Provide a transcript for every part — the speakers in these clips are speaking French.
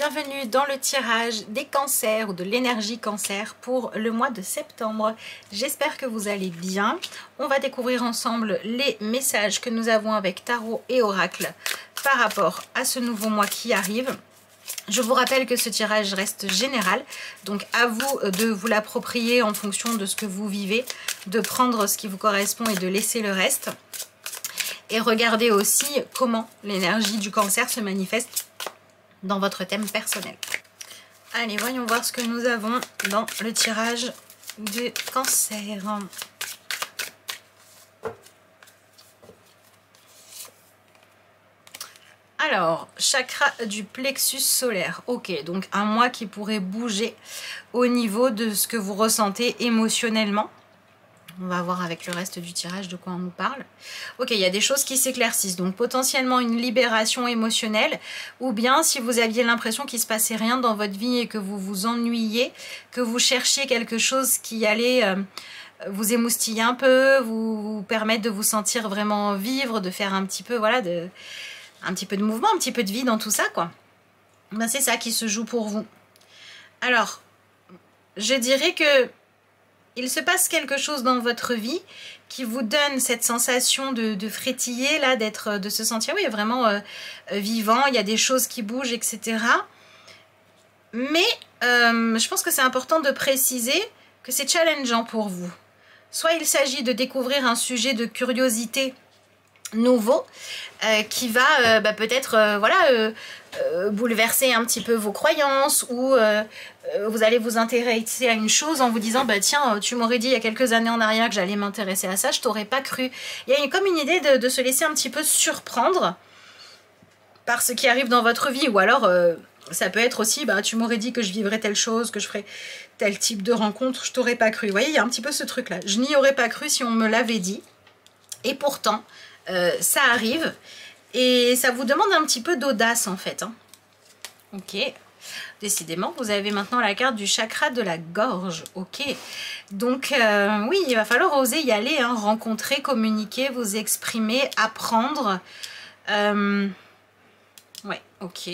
bienvenue dans le tirage des cancers ou de l'énergie cancer pour le mois de septembre. J'espère que vous allez bien. On va découvrir ensemble les messages que nous avons avec Tarot et Oracle par rapport à ce nouveau mois qui arrive. Je vous rappelle que ce tirage reste général, donc à vous de vous l'approprier en fonction de ce que vous vivez, de prendre ce qui vous correspond et de laisser le reste. Et regardez aussi comment l'énergie du cancer se manifeste dans votre thème personnel. Allez, voyons voir ce que nous avons dans le tirage du cancer. Alors, chakra du plexus solaire. Ok, donc un mois qui pourrait bouger au niveau de ce que vous ressentez émotionnellement. On va voir avec le reste du tirage de quoi on nous parle. Ok, il y a des choses qui s'éclaircissent. Donc potentiellement une libération émotionnelle. Ou bien si vous aviez l'impression qu'il ne se passait rien dans votre vie et que vous vous ennuyiez, que vous cherchiez quelque chose qui allait vous émoustiller un peu, vous permettre de vous sentir vraiment vivre, de faire un petit peu, voilà, un petit peu de mouvement, un petit peu de vie dans tout ça, quoi. Ben, c'est ça qui se joue pour vous. Alors, je dirais que il se passe quelque chose dans votre vie qui vous donne cette sensation de frétiller, là, de se sentir, oui, vraiment vivant. Il y a des choses qui bougent, etc. Mais je pense que c'est important de préciser que c'est challengeant pour vous. Soit il s'agit de découvrir un sujet de curiosité nouveau qui va peut-être voilà, bouleverser un petit peu vos croyances ou vous allez vous intéresser à une chose en vous disant bah tiens, tu m'aurais dit il y a quelques années en arrière que j'allais m'intéresser à ça, je t'aurais pas cru. Il y a comme une idée de se laisser un petit peu surprendre par ce qui arrive dans votre vie, ou alors ça peut être aussi bah tu m'aurais dit que je vivrais telle chose, que je ferais tel type de rencontre, je t'aurais pas cru. Vous voyez, il y a un petit peu ce truc là, je n'y aurais pas cru si on me l'avait dit, et pourtant ça arrive et ça vous demande un petit peu d'audace en fait, hein. Ok, décidément vous avez maintenant la carte du chakra de la gorge. Ok, donc oui, il va falloir oser y aller, hein, rencontrer, communiquer, vous exprimer, apprendre. Ouais, ok.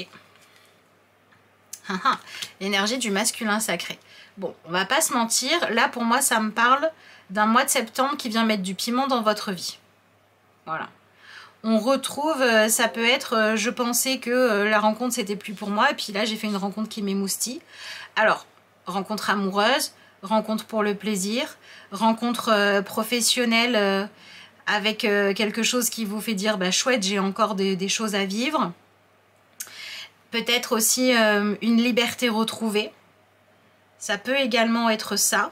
L'énergie du masculin sacré. Bon, on va pas se mentir, là pour moi ça me parle d'un mois de septembre qui vient mettre du piment dans votre vie. Voilà. On retrouve, ça peut être, je pensais que la rencontre c'était plus pour moi, et puis là j'ai fait une rencontre qui m'émoustille. Alors, rencontre amoureuse, rencontre pour le plaisir, rencontre professionnelle avec quelque chose qui vous fait dire, bah chouette, j'ai encore des choses à vivre. Peut-être aussi une liberté retrouvée. Ça peut également être ça.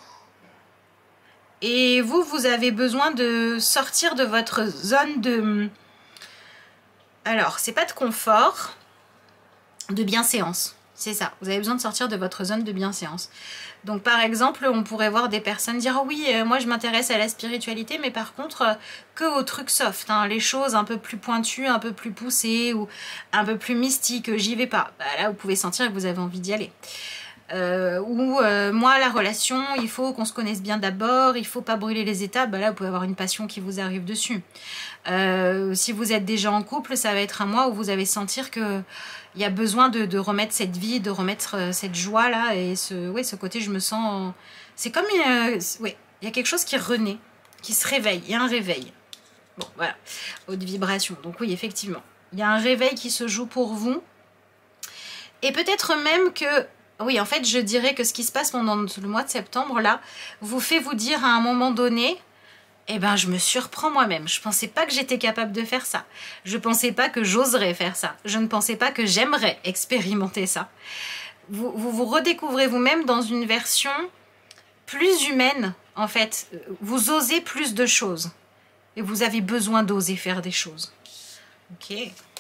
Et vous, vous avez besoin de sortir de votre zone de... Alors, c'est pas de confort, de bienséance. C'est ça, vous avez besoin de sortir de votre zone de bienséance. Donc par exemple, on pourrait voir des personnes dire oh, oui, moi je m'intéresse à la spiritualité, mais par contre, que aux trucs soft, hein, les choses un peu plus pointues, un peu plus poussées, ou un peu plus mystiques, j'y vais pas. Bah, là, vous pouvez sentir que vous avez envie d'y aller. Moi la relation il faut qu'on se connaisse bien d'abord, il faut pas brûler les étapes, bah là vous pouvez avoir une passion qui vous arrive dessus. Si vous êtes déjà en couple, ça va être un mois où vous allez sentir que il y a besoin de remettre cette vie, de remettre cette joie là, et ce côté je me sens, c'est comme ouais, il y a quelque chose qui renaît, qui se réveille, il y a un réveil. Bon voilà, haute vibration, donc oui effectivement il y a un réveil qui se joue pour vous, et peut-être même que oui, en fait, je dirais que ce qui se passe pendant le mois de septembre, là, vous fait vous dire à un moment donné, eh ben, je me surprends moi-même. Je ne pensais pas que j'étais capable de faire ça. Je ne pensais pas que j'oserais faire ça. Je ne pensais pas que j'aimerais expérimenter ça. Vous redécouvrez vous-même dans une version plus humaine, en fait. Vous osez plus de choses. Et vous avez besoin d'oser faire des choses. Ok.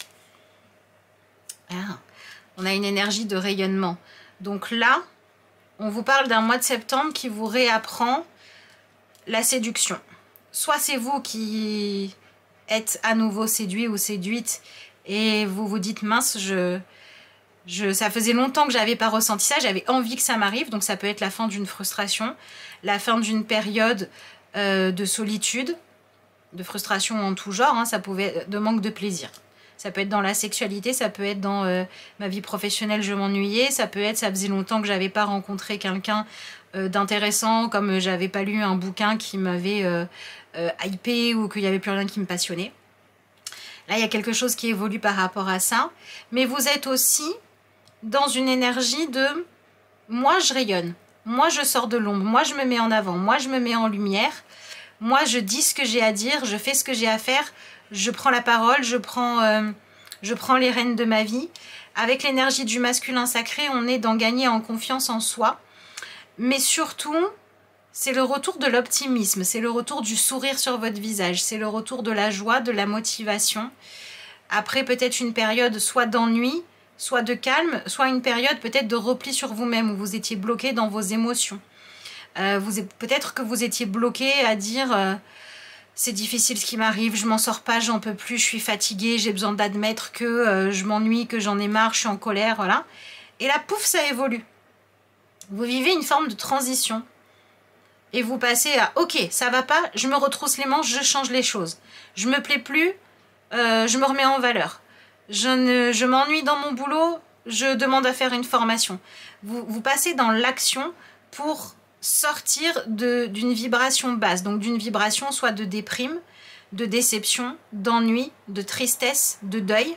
Ah, on a une énergie de rayonnement. Donc là, on vous parle d'un mois de septembre qui vous réapprend la séduction. Soit c'est vous qui êtes à nouveau séduit ou séduite et vous vous dites mince, ça faisait longtemps que j'avais pas ressenti ça, j'avais envie que ça m'arrive. Donc ça peut être la fin d'une frustration, la fin d'une période de solitude, de frustration en tout genre, hein, ça pouvait, de manque de plaisir. Ça peut être dans la sexualité, ça peut être dans ma vie professionnelle, je m'ennuyais, ça peut être, ça faisait longtemps que j'avais pas rencontré quelqu'un d'intéressant, comme j'avais pas lu un bouquin qui m'avait hypé ou qu'il y avait plus rien qui me passionnait. Là, il y a quelque chose qui évolue par rapport à ça. Mais vous êtes aussi dans une énergie de « moi, je rayonne. Moi, je sors de l'ombre. Moi, je me mets en avant. Moi, je me mets en lumière. Moi, je dis ce que j'ai à dire. Je fais ce que j'ai à faire. Je prends la parole. Je prends les rênes de ma vie. » Avec l'énergie du masculin sacré, on est dans gagner en confiance en soi. Mais surtout, c'est le retour de l'optimisme, c'est le retour du sourire sur votre visage, c'est le retour de la joie, de la motivation. Après peut-être une période soit d'ennui, soit de calme, soit une période peut-être de repli sur vous-même où vous étiez bloqué dans vos émotions. Peut-être que vous étiez bloqué à dire c'est difficile ce qui m'arrive, je m'en sors pas, j'en peux plus, je suis fatiguée, j'ai besoin d'admettre que je m'ennuie, que j'en ai marre, je suis en colère, voilà. Et là, pouf, ça évolue. Vous vivez une forme de transition. Et vous passez à « Ok, ça va pas, je me retrousse les manches, je change les choses. Je me plais plus, je me remets en valeur. Je m'ennuie dans mon boulot, je demande à faire une formation. » Vous passez dans l'action pour sortir d'une vibration basse. Donc d'une vibration soit de déprime, de déception, d'ennui, de tristesse, de deuil.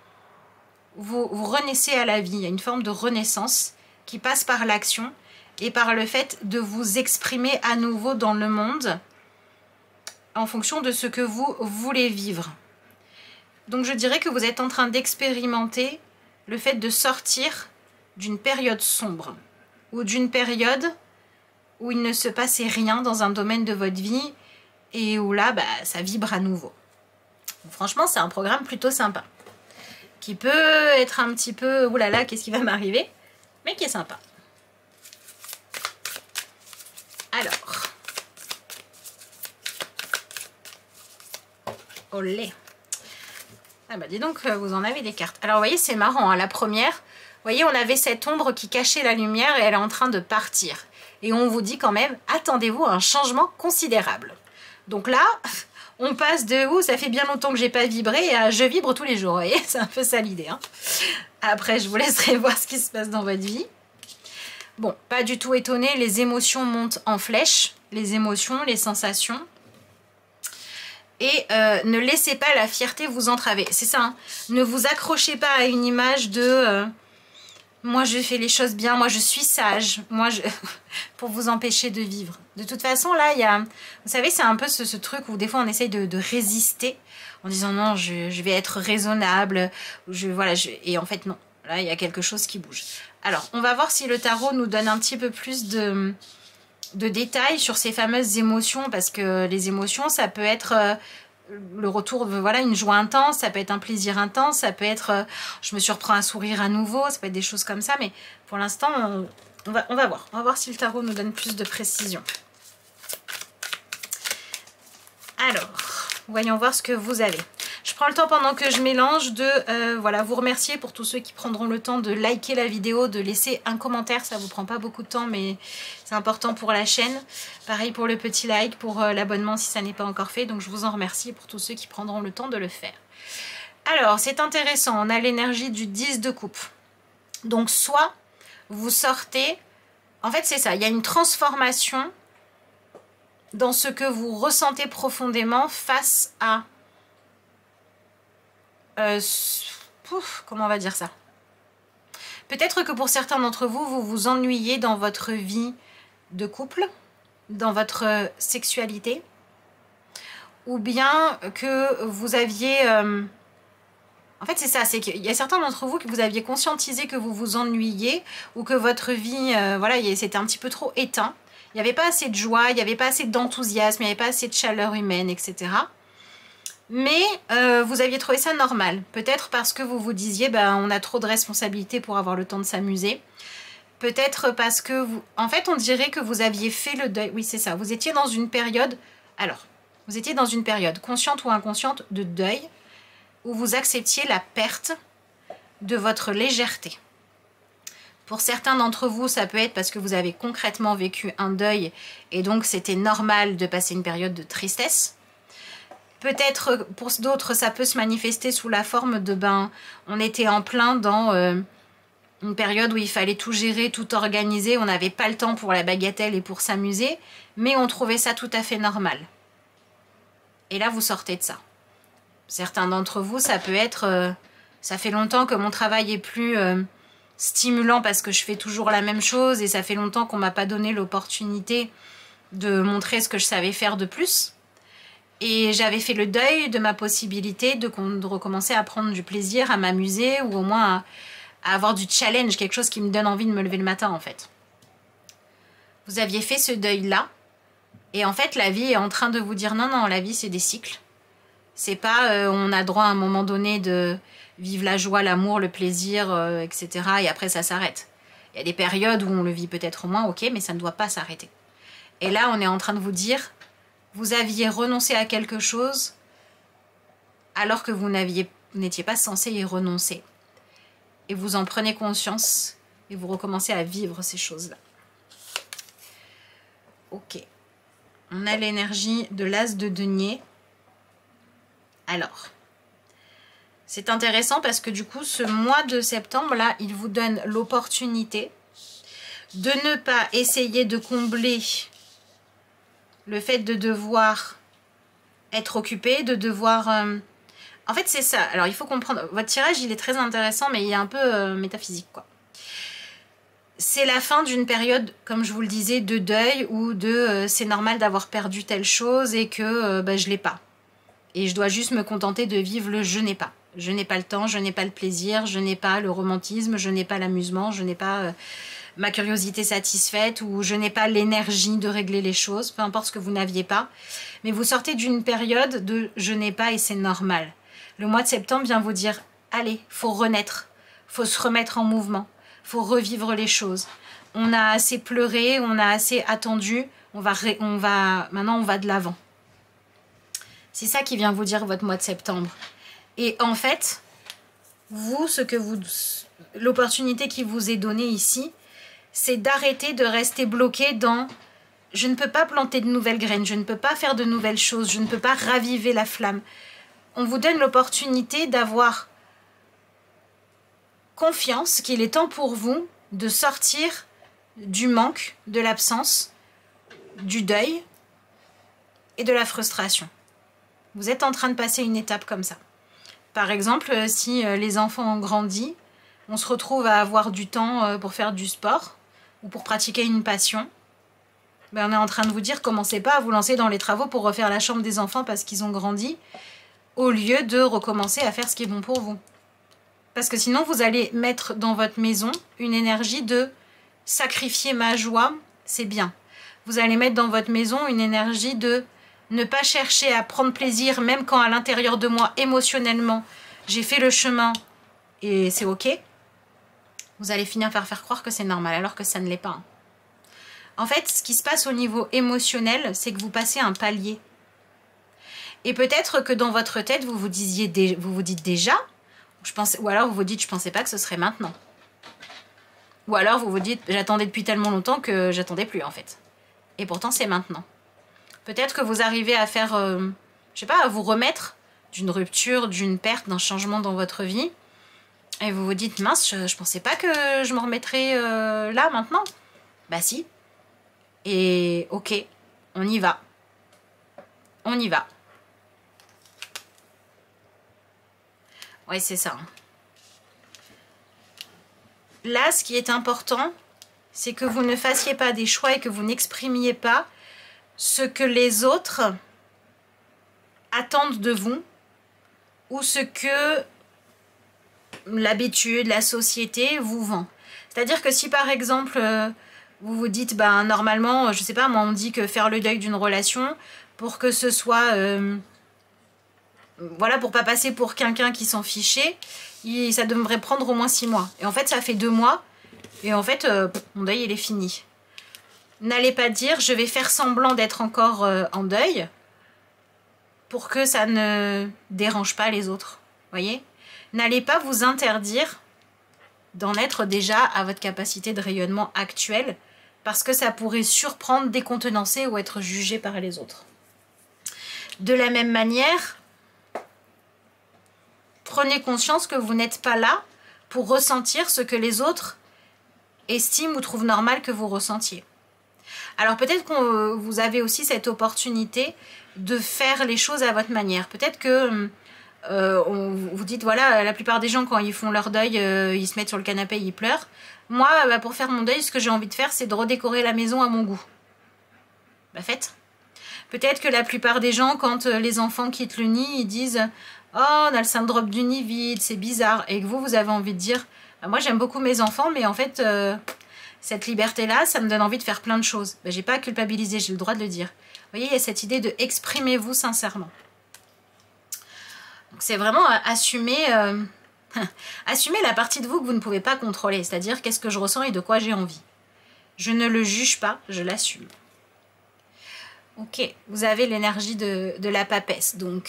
Vous renaissez à la vie. Il y a une forme de renaissance qui passe par l'action et par le fait de vous exprimer à nouveau dans le monde en fonction de ce que vous voulez vivre. Donc je dirais que vous êtes en train d'expérimenter le fait de sortir d'une période sombre ou d'une période où il ne se passait rien dans un domaine de votre vie et où là, ça vibre à nouveau. Franchement, c'est un programme plutôt sympa qui peut être un petit peu « oulala, qu'est-ce qui va m'arriver ?» mais qui est sympa. Alors, olé. Ah bah dis donc, vous en avez des cartes. Alors, vous voyez, c'est marrant, hein, la première, vous voyez, on avait cette ombre qui cachait la lumière et elle est en train de partir. Et on vous dit quand même, attendez-vous à un changement considérable. Donc là, on passe de « ça fait bien longtemps que j'ai pas vibré » à « je vibre tous les jours ». Vous voyez, c'est un peu ça l'idée. Hein. Après, je vous laisserai voir ce qui se passe dans votre vie. Bon, pas du tout étonné, les émotions montent en flèche, les émotions, les sensations. Et ne laissez pas la fierté vous entraver. C'est ça, hein. Ne vous accrochez pas à une image de moi je fais les choses bien, moi je suis sage, moi je pour vous empêcher de vivre. De toute façon, là, il y a, vous savez, c'est un peu ce truc où des fois on essaye de résister en disant non, je vais être raisonnable, et en fait non. Là, il y a quelque chose qui bouge. Alors, on va voir si le tarot nous donne un petit peu plus de détails sur ces fameuses émotions, parce que les émotions, ça peut être le retour de une joie intense, ça peut être un plaisir intense, ça peut être je me surprends un sourire à nouveau, ça peut être des choses comme ça, mais pour l'instant, on va voir. On va voir si le tarot nous donne plus de précision. Alors, voyons voir ce que vous avez. Je prends le temps pendant que je mélange de vous remercier pour tous ceux qui prendront le temps de liker la vidéo, de laisser un commentaire. Ça vous prend pas beaucoup de temps, mais c'est important pour la chaîne. Pareil pour le petit like, pour l'abonnement si ça n'est pas encore fait. Donc je vous en remercie pour tous ceux qui prendront le temps de le faire. Alors, c'est intéressant. On a l'énergie du 10 de coupe. Donc soit vous sortez... En fait, c'est ça. Il y a une transformation dans ce que vous ressentez profondément face à... comment on va dire ça? Peut-être que pour certains d'entre vous, vous vous ennuyez dans votre vie de couple, dans votre sexualité, ou bien que vous aviez... En fait, c'est ça, c'est qu'il y a certains d'entre vous que vous aviez conscientisé que vous vous ennuyiez, ou que votre vie, c'était un petit peu trop éteint. Il n'y avait pas assez de joie, il n'y avait pas assez d'enthousiasme, il n'y avait pas assez de chaleur humaine, etc. Mais vous aviez trouvé ça normal. Peut-être parce que vous vous disiez, on a trop de responsabilités pour avoir le temps de s'amuser. Peut-être parce que vous... En fait, on dirait que vous aviez fait le deuil. Oui, c'est ça. Vous étiez dans une période... Alors, vous étiez dans une période consciente ou inconsciente de deuil où vous acceptiez la perte de votre légèreté. Pour certains d'entre vous, ça peut être parce que vous avez concrètement vécu un deuil et donc c'était normal de passer une période de tristesse. Peut-être pour d'autres, ça peut se manifester sous la forme de on était en plein dans une période où il fallait tout gérer, tout organiser. On n'avait pas le temps pour la bagatelle et pour s'amuser, mais on trouvait ça tout à fait normal. Et là, vous sortez de ça. Certains d'entre vous, ça peut être... ça fait longtemps que mon travail est plus stimulant parce que je fais toujours la même chose et ça fait longtemps qu'on ne m'a pas donné l'opportunité de montrer ce que je savais faire de plus. Et j'avais fait le deuil de ma possibilité de recommencer à prendre du plaisir, à m'amuser ou au moins à avoir du challenge, quelque chose qui me donne envie de me lever le matin en fait. Vous aviez fait ce deuil-là. Et en fait, la vie est en train de vous dire non, non, la vie, c'est des cycles. C'est pas on a droit à un moment donné de vivre la joie, l'amour, le plaisir, etc. Et après, ça s'arrête. Il y a des périodes où on le vit peut-être moins, ok, mais ça ne doit pas s'arrêter. Et là, on est en train de vous dire, vous aviez renoncé à quelque chose alors que vous n'étiez pas censé y renoncer. Et vous en prenez conscience et vous recommencez à vivre ces choses-là. Ok. On a l'énergie de l'as de denier. Alors, c'est intéressant parce que du coup, ce mois de septembre-là, il vous donne l'opportunité de ne pas essayer de combler le fait de devoir être occupé, de devoir... En fait, c'est ça. Alors, il faut comprendre. Votre tirage, il est très intéressant, mais il est un peu métaphysique, quoi. C'est la fin d'une période, comme je vous le disais, de deuil ou de c'est normal d'avoir perdu telle chose et que je l'ai pas. Et je dois juste me contenter de vivre le je n'ai pas. Je n'ai pas le temps, je n'ai pas le plaisir, je n'ai pas le romantisme, je n'ai pas l'amusement, je n'ai pas ma curiosité satisfaite ou je n'ai pas l'énergie de régler les choses, peu importe ce que vous n'aviez pas. Mais vous sortez d'une période de je n'ai pas et c'est normal. Le mois de septembre vient vous dire allez, faut renaître, faut se remettre en mouvement. Faut revivre les choses. On a assez pleuré, on a assez attendu, maintenant on va de l'avant. C'est ça qui vient vous dire votre mois de septembre. Et en fait, l'opportunité qui vous est donnée ici, c'est d'arrêter de rester bloqué dans je ne peux pas planter de nouvelles graines, je ne peux pas faire de nouvelles choses, je ne peux pas raviver la flamme. On vous donne l'opportunité d'avoir confiance qu'il est temps pour vous de sortir du manque, de l'absence, du deuil et de la frustration. Vous êtes en train de passer une étape comme ça. Par exemple, si les enfants ont grandi, on se retrouve à avoir du temps pour faire du sport ou pour pratiquer une passion. On est en train de vous dire, commencez pas à vous lancer dans les travaux pour refaire la chambre des enfants parce qu'ils ont grandi, au lieu de recommencer à faire ce qui est bon pour vous. Parce que sinon, vous allez mettre dans votre maison une énergie de sacrifier ma joie, c'est bien. Vous allez mettre dans votre maison une énergie de ne pas chercher à prendre plaisir, même quand à l'intérieur de moi, émotionnellement, j'ai fait le chemin et c'est ok. Vous allez finir par faire croire que c'est normal, alors que ça ne l'est pas. En fait, ce qui se passe au niveau émotionnel, c'est que vous passez un palier. Et peut-être que dans votre tête, vous vous dites déjà... ou alors vous vous dites, je pensais pas que ce serait maintenant. Ou alors vous vous dites, j'attendais depuis tellement longtemps que j'attendais plus en fait. Et pourtant c'est maintenant. Peut-être que vous arrivez à faire, je sais pas, à vous remettre d'une rupture, d'une perte, d'un changement dans votre vie. Et vous vous dites, mince, je pensais pas que je me remettrais là maintenant. Bah si. Et ok, on y va. On y va. Oui, c'est ça. Là, ce qui est important, c'est que vous ne fassiez pas des choix et que vous n'exprimiez pas ce que les autres attendent de vous ou ce que l'habitude, la société vous vend. C'est-à-dire que si par exemple, vous vous dites, normalement, je sais pas, moi on dit que faire le deuil d'une relation pour que ce soit... voilà, pour pas passer pour quelqu'un qui s'en fichait, ça devrait prendre au moins 6 mois. Et en fait, ça fait 2 mois. Et en fait, mon deuil, il est fini. N'allez pas dire, je vais faire semblant d'être encore en deuil pour que ça ne dérange pas les autres. Voyez ? N'allez pas vous interdire d'en être déjà à votre capacité de rayonnement actuelle parce que ça pourrait surprendre, décontenancer ou être jugé par les autres. De la même manière, prenez conscience que vous n'êtes pas là pour ressentir ce que les autres estiment ou trouvent normal que vous ressentiez. Alors peut-être que vous avez aussi cette opportunité de faire les choses à votre manière. Peut-être que vous dites, voilà, la plupart des gens quand ils font leur deuil, ils se mettent sur le canapé, ils pleurent. Moi, bah, pour faire mon deuil, ce que j'ai envie de faire, c'est de redécorer la maison à mon goût. Bah faites. Peut-être que la plupart des gens, quand les enfants quittent le nid, ils disent « Oh, on a le syndrome du nid vide, c'est bizarre. » Et que vous avez envie de dire bah, « Moi, j'aime beaucoup mes enfants, mais en fait, cette liberté-là, ça me donne envie de faire plein de choses. Bah, » J'ai pas à culpabiliser, j'ai le droit de le dire. Vous voyez, il y a cette idée de « exprimez-vous sincèrement ». Donc c'est vraiment assumer, assumer la partie de vous que vous ne pouvez pas contrôler. C'est-à-dire qu'est-ce que je ressens et de quoi j'ai envie. Je ne le juge pas, je l'assume. Ok, vous avez l'énergie de la papesse, donc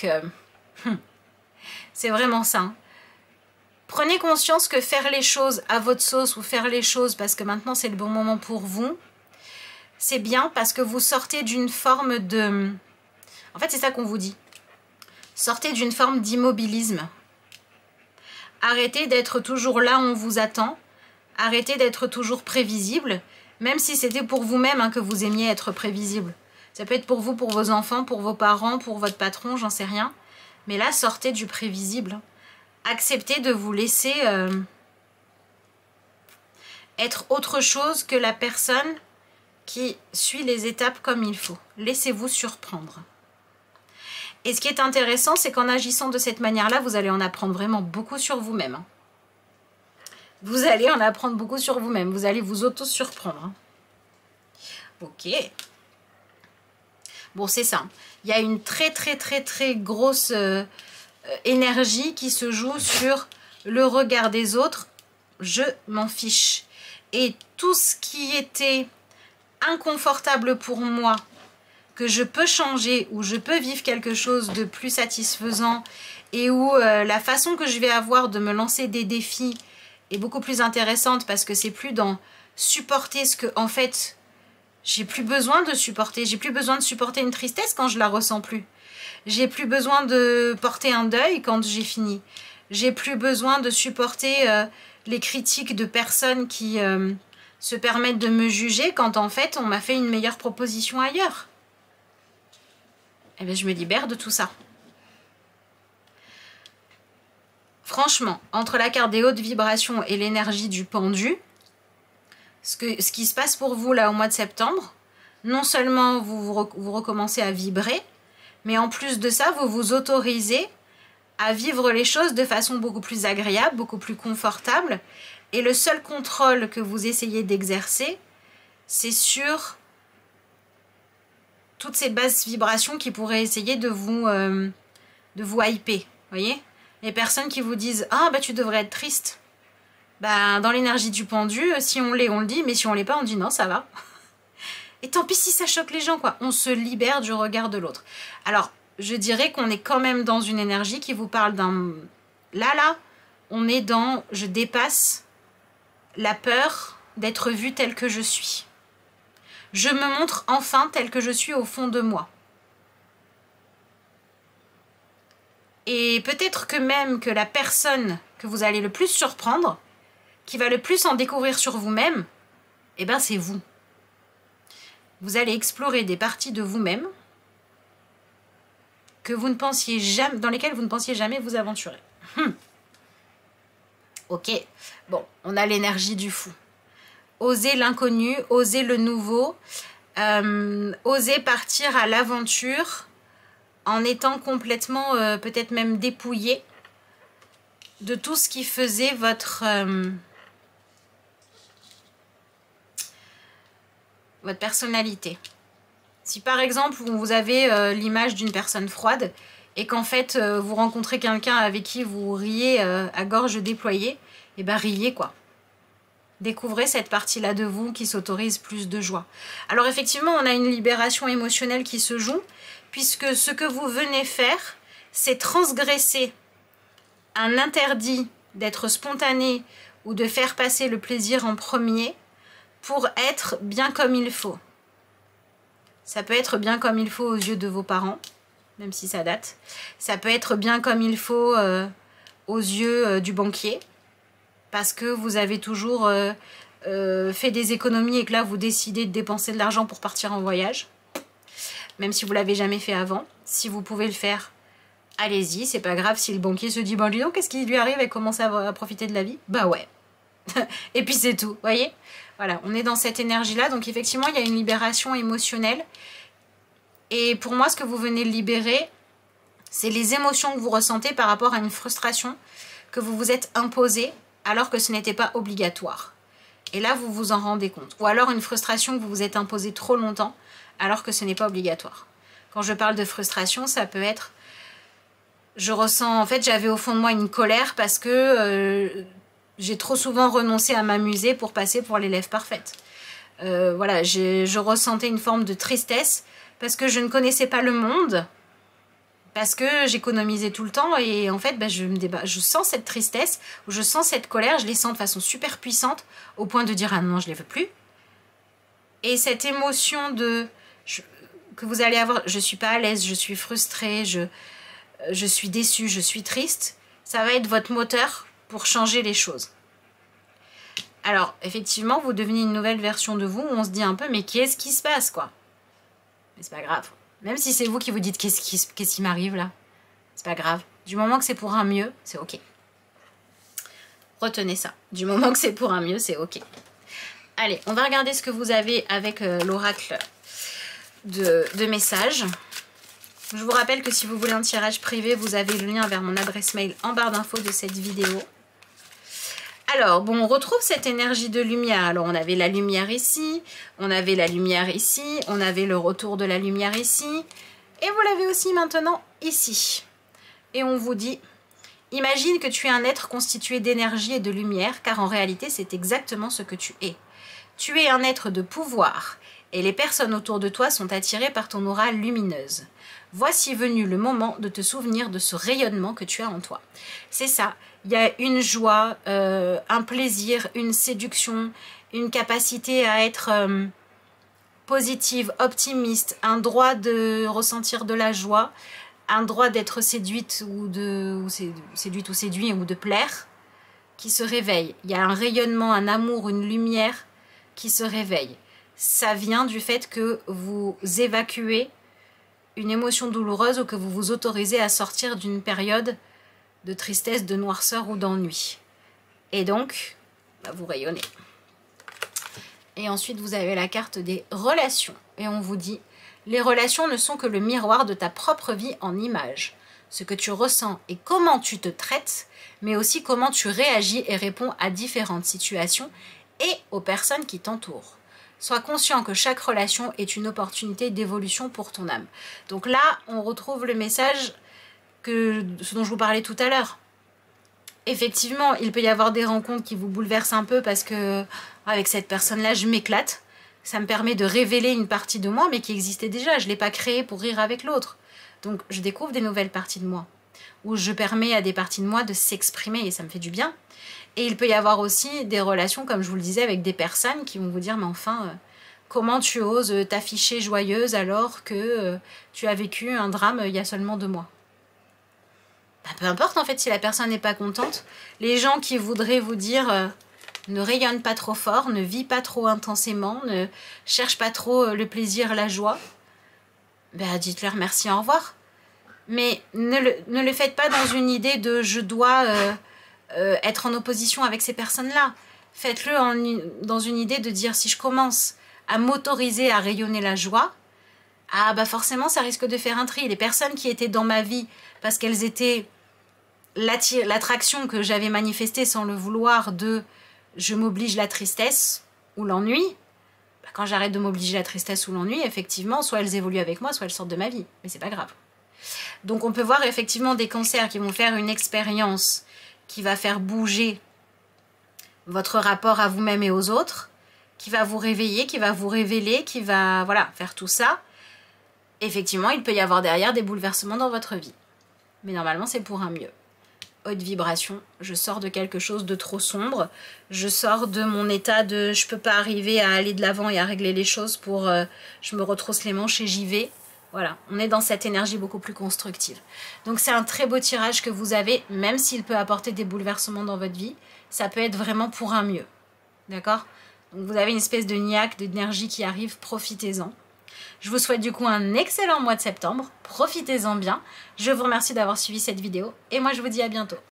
c'est vraiment ça. Hein. Prenez conscience que faire les choses à votre sauce ou faire les choses parce que maintenant c'est le bon moment pour vous, c'est bien parce que vous sortez d'une forme de... En fait, c'est ça qu'on vous dit. Sortez d'une forme d'immobilisme. Arrêtez d'être toujours là où on vous attend. Arrêtez d'être toujours prévisible, même si c'était pour vous-même hein, que vous aimiez être prévisible. Ça peut être pour vous, pour vos enfants, pour vos parents, pour votre patron, j'en sais rien. Mais là, sortez du prévisible. Acceptez de vous laisser être autre chose que la personne qui suit les étapes comme il faut. Laissez-vous surprendre. Et ce qui est intéressant, c'est qu'en agissant de cette manière-là, vous allez en apprendre vraiment beaucoup sur vous-même. Hein. Vous allez en apprendre beaucoup sur vous-même. Vous allez vous auto-surprendre. Hein. Ok. Bon, c'est ça. Il y a une très grosse énergie qui se joue sur le regard des autres. Je m'en fiche. Et tout ce qui était inconfortable pour moi, que je peux changer, où je peux vivre quelque chose de plus satisfaisant et où la façon que je vais avoir de me lancer des défis est beaucoup plus intéressante parce que c'est plus dans supporter ce que, en fait... J'ai plus besoin de supporter. J'ai plus besoin de supporter une tristesse quand je la ressens plus. J'ai plus besoin de porter un deuil quand j'ai fini. J'ai plus besoin de supporter les critiques de personnes qui se permettent de me juger quand en fait on m'a fait une meilleure proposition ailleurs. Eh bien je me libère de tout ça. Franchement, entre la carte des hautes vibrations et l'énergie du pendu, ce qui se passe pour vous là au mois de septembre, non seulement vous recommencez à vibrer, mais en plus de ça, vous vous autorisez à vivre les choses de façon beaucoup plus agréable, beaucoup plus confortable. Et le seul contrôle que vous essayez d'exercer, c'est sur toutes ces basses vibrations qui pourraient essayer de vous hyper. Voyez? Les personnes qui vous disent « Ah, bah tu devrais être triste ». Bah, dans l'énergie du pendu, si on l'est, on le dit, mais si on l'est pas, on dit non, ça va. Et tant pis si ça choque les gens, quoi. On se libère du regard de l'autre. Alors, je dirais qu'on est quand même dans une énergie qui vous parle d'un... Là, on est dans... Je dépasse la peur d'être vue telle que je suis. Je me montre enfin telle que je suis au fond de moi. Et peut-être que même que la personne que vous allez le plus surprendre, qui va le plus en découvrir sur vous-même, eh ben c'est vous. Vous allez explorer des parties de vous-même que vous ne pensiez jamais, dans lesquelles vous ne pensiez jamais vous aventurer. Ok, bon, on a l'énergie du fou. Oser l'inconnu, oser le nouveau, oser partir à l'aventure en étant complètement, peut-être même dépouillé de tout ce qui faisait votre personnalité. Si par exemple vous avez l'image d'une personne froide et qu'en fait vous rencontrez quelqu'un avec qui vous riez à gorge déployée, et ben riez quoi. Découvrez cette partie-là de vous qui s'autorise plus de joie. Alors effectivement, on a une libération émotionnelle qui se joue, puisque ce que vous venez faire, c'est transgresser un interdit d'être spontané ou de faire passer le plaisir en premier pour être bien comme il faut. Ça peut être bien comme il faut aux yeux de vos parents. même si ça date. Ça peut être bien comme il faut aux yeux du banquier, parce que vous avez toujours fait des économies et que là vous décidez de dépenser de l'argent pour partir en voyage, même si vous l'avez jamais fait avant. Si vous pouvez le faire, allez-y, c'est pas grave si le banquier se dit bon lui donc qu'est-ce qui lui arrive et commence à profiter de la vie, bah ouais. Et puis c'est tout, voyez. Voilà, on est dans cette énergie là, donc effectivement il y a une libération émotionnelle. Et pour moi ce que vous venez de libérer, c'est les émotions que vous ressentez par rapport à une frustration que vous vous êtes imposée alors que ce n'était pas obligatoire. Et là, vous vous en rendez compte. Ou alors une frustration que vous vous êtes imposée trop longtemps alors que ce n'est pas obligatoire. Quand je parle de frustration, ça peut être... Je ressens... En fait, j'avais au fond de moi une colère parce que j'ai trop souvent renoncé à m'amuser pour passer pour l'élève parfaite. Voilà, je ressentais une forme de tristesse parce que je ne connaissais pas le monde, parce que j'économisais tout le temps et en fait bah, je sens cette tristesse, ou je sens cette colère, je les sens de façon super puissante au point de dire ah non je les veux plus. Et cette émotion que vous allez avoir, je suis pas à l'aise, je suis frustrée, je suis déçue, je suis triste, ça va être votre moteur pour changer les choses. Alors effectivement vous devenez une nouvelle version de vous où on se dit un peu mais qu'est-ce qui se passe quoi. Mais c'est pas grave. Même si c'est vous qui vous dites qu'est-ce qui m'arrive là, c'est pas grave. Du moment que c'est pour un mieux, c'est ok. Retenez ça. Du moment que c'est pour un mieux, c'est ok. Allez, on va regarder ce que vous avez avec l'oracle de messages. Je vous rappelle que si vous voulez un tirage privé, vous avez le lien vers mon adresse mail en barre d'infos de cette vidéo. Alors, bon, on retrouve cette énergie de lumière. Alors, on avait la lumière ici, on avait la lumière ici, on avait le retour de la lumière ici, et vous l'avez aussi maintenant ici. Et on vous dit, imagine que tu es un être constitué d'énergie et de lumière, car en réalité, c'est exactement ce que tu es. Tu es un être de pouvoir, et les personnes autour de toi sont attirées par ton aura lumineuse. Voici venu le moment de te souvenir de ce rayonnement que tu as en toi. C'est ça. Il y a une joie, un plaisir, une séduction, une capacité à être positive, optimiste, un droit de ressentir de la joie, un droit d'être séduite ou séduit ou de plaire qui se réveille. Il y a un rayonnement, un amour, une lumière qui se réveille. Ça vient du fait que vous évacuez une émotion douloureuse ou que vous vous autorisez à sortir d'une période de tristesse, de noirceur ou d'ennui. Et donc, bah, vous rayonnez. Et ensuite, vous avez la carte des relations. Et on vous dit, les relations ne sont que le miroir de ta propre vie en image. Ce que tu ressens et comment tu te traites, mais aussi comment tu réagis et réponds à différentes situations et aux personnes qui t'entourent. Sois conscient que chaque relation est une opportunité d'évolution pour ton âme. Donc là, on retrouve le message ce dont je vous parlais tout à l'heure. Effectivement, il peut y avoir des rencontres qui vous bouleversent un peu parce que avec cette personne-là, je m'éclate. Ça me permet de révéler une partie de moi, mais qui existait déjà. Je ne l'ai pas créée pour rire avec l'autre. Donc, je découvre des nouvelles parties de moi, où je permets à des parties de moi de s'exprimer et ça me fait du bien. Et il peut y avoir aussi des relations, comme je vous le disais, avec des personnes qui vont vous dire, mais enfin, comment tu oses t'afficher joyeuse alors que tu as vécu un drame il y a seulement 2 mois? Bah, peu importe en fait si la personne n'est pas contente. Les gens qui voudraient vous dire ne rayonne pas trop fort, ne vis pas trop intensément, ne cherche pas trop le plaisir, la joie, bah, dites-leur merci, au revoir. Mais ne le faites pas dans une idée de je dois être en opposition avec ces personnes-là. Faites-le dans une idée de dire si je commence à m'autoriser à rayonner la joie, ah bah forcément ça risque de faire un tri. Les personnes qui étaient dans ma vie parce qu'elles étaient l'attraction que j'avais manifestée sans le vouloir de je m'oblige la tristesse ou l'ennui, bah quand j'arrête de m'obliger la tristesse ou l'ennui, effectivement, soit elles évoluent avec moi, soit elles sortent de ma vie. Mais c'est pas grave. Donc on peut voir effectivement des cancers qui vont faire une expérience qui va faire bouger votre rapport à vous-même et aux autres, qui va vous réveiller, qui va vous révéler, qui va voilà, faire tout ça. Effectivement, il peut y avoir derrière des bouleversements dans votre vie. Mais normalement, c'est pour un mieux. Haute vibration, je sors de quelque chose de trop sombre, je sors de mon état de je peux pas arriver à aller de l'avant et à régler les choses pour je me retrousse les manches et j'y vais. Voilà, on est dans cette énergie beaucoup plus constructive. Donc c'est un très beau tirage que vous avez, même s'il peut apporter des bouleversements dans votre vie, ça peut être vraiment pour un mieux. D'accord? Donc vous avez une espèce de niaque, d'énergie qui arrive, profitez-en. Je vous souhaite du coup un excellent mois de septembre, profitez-en bien. Je vous remercie d'avoir suivi cette vidéo et moi je vous dis à bientôt.